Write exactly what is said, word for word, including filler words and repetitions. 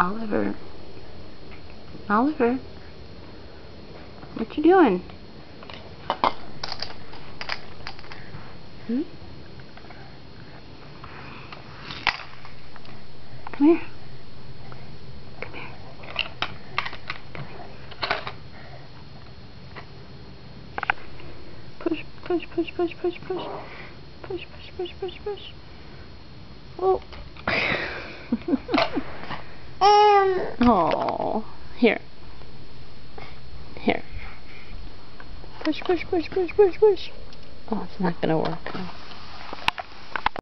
Oliver. Oliver. What you doing? Hmm? Come here. Come here. Come here. Push, push, push, push, push, push. Push, push, push, push, push. Oh. um. Oh. Here. Here. Push, push, push, push, push, push. Oh, it's not gonna work.